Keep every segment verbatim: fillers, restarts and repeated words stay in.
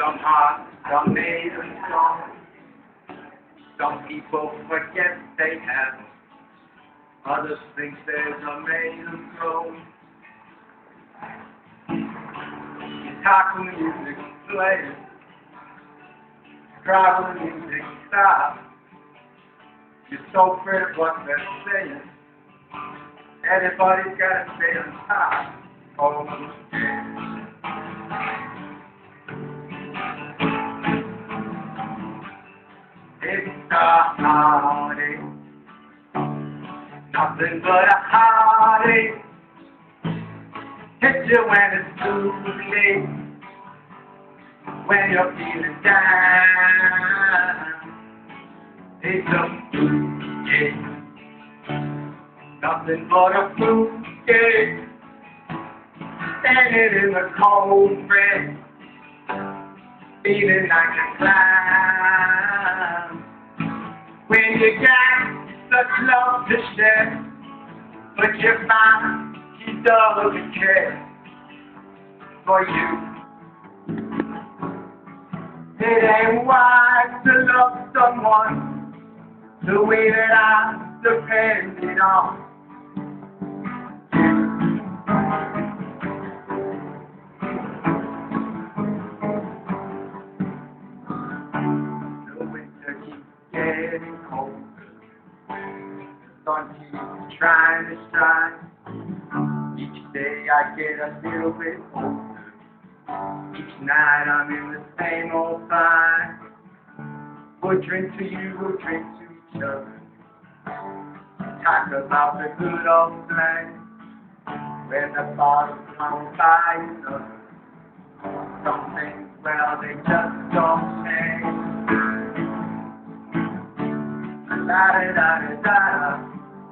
Some hearts are made of stone. Some people forget they have. Others think theirs are made of gold. Guitar when the music's playing. Cry when the music stops. You're so afraid of what they're saying. Everybody's gotta stay on top. Oh, yeah. It's a heartache, nothing but a heartache. Hit you when it's too late, when you're feeling down. It's a fruitcake, nothing but a fruitcake. Standing in the cold rain, feeling like a clown. When you got such love to share, but you find he doesn't care for you. It ain't wise to love someone the way that I depended on. The winter keeps getting colder. The sun keeps trying to shine. Each day I get a little bit older. Each night I'm in the same old fight. We'll drink to you, we'll drink to each other. Talk about the good old times when the bottle's on by another. Some things, well, they just don't change. La da da da da.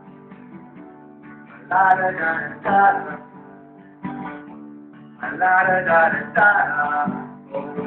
La da da da da. La da da da da.